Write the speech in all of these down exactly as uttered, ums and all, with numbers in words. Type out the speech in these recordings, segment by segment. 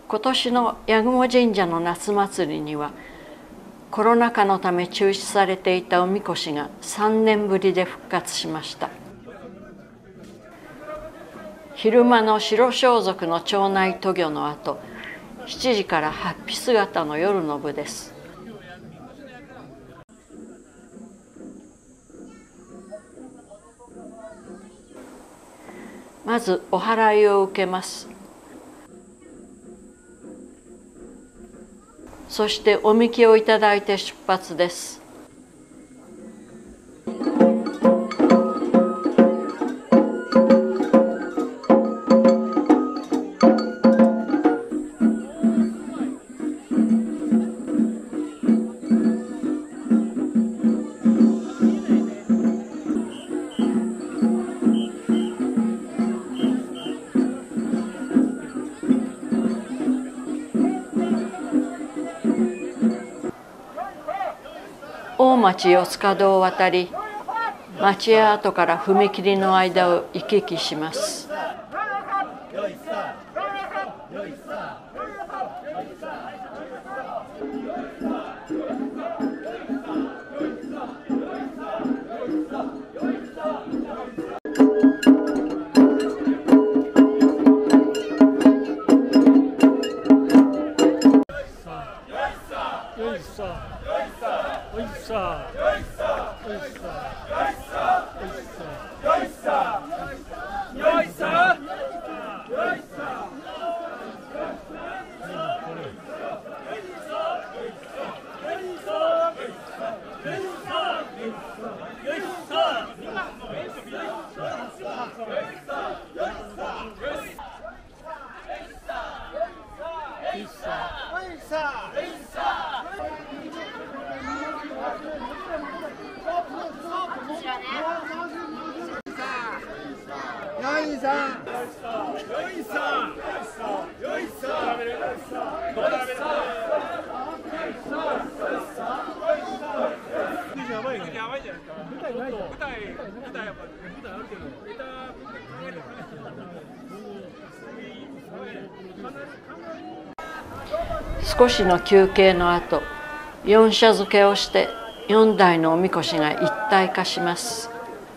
今年の八雲神社の夏祭りにはコロナ禍のため中止されていたおみこしがさんねんぶりで復活しました。昼間の白装束の町内渡御の後、しちじから法被姿の夜の部です。まずお祓いを受けます。そしておみきをいただいて出発です。大町四つ角を渡り、町屋跡から踏切の間を行き来します。少しの休憩の後、四社付けをして四台のおみこしが一体化します。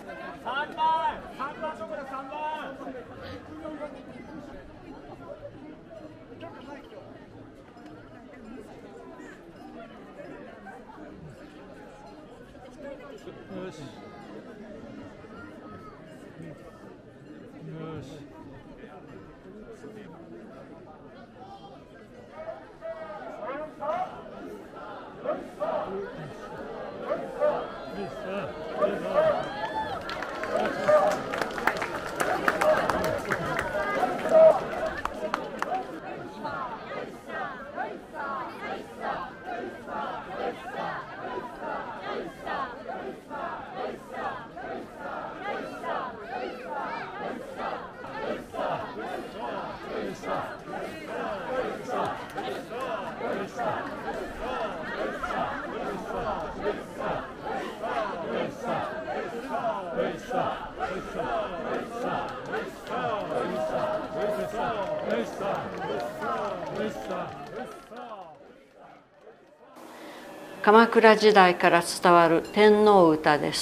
鎌倉時代から伝わる天皇歌です。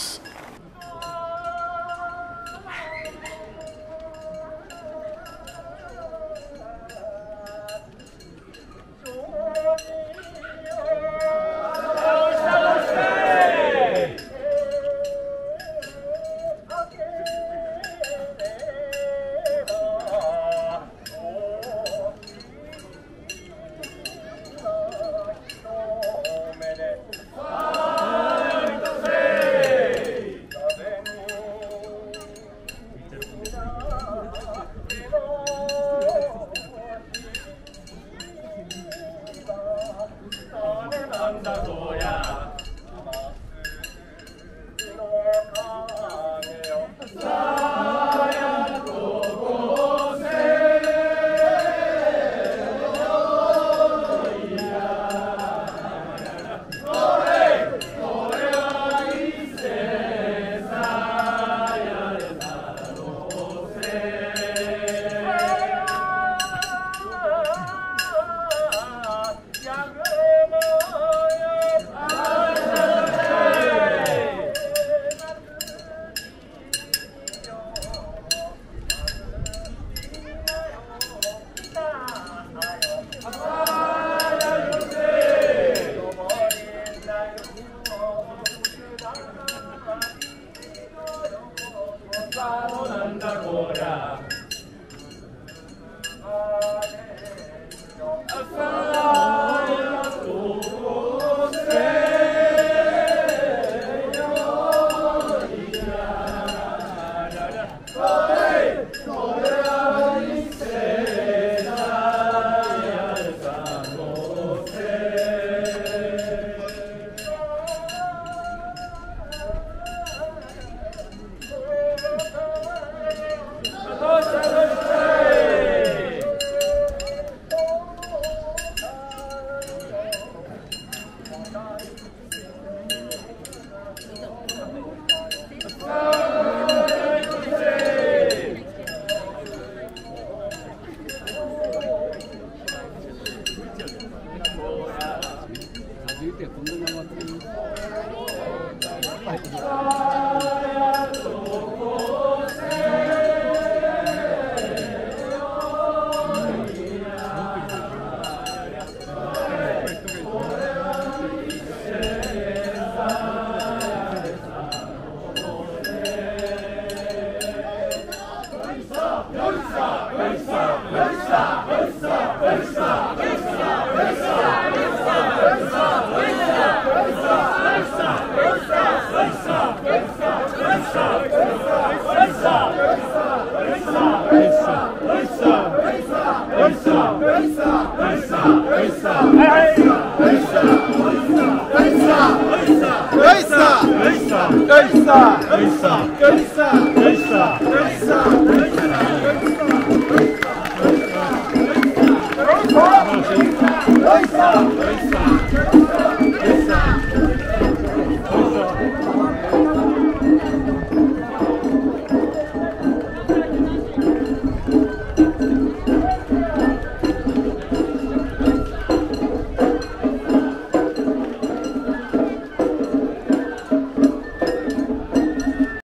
Oissa!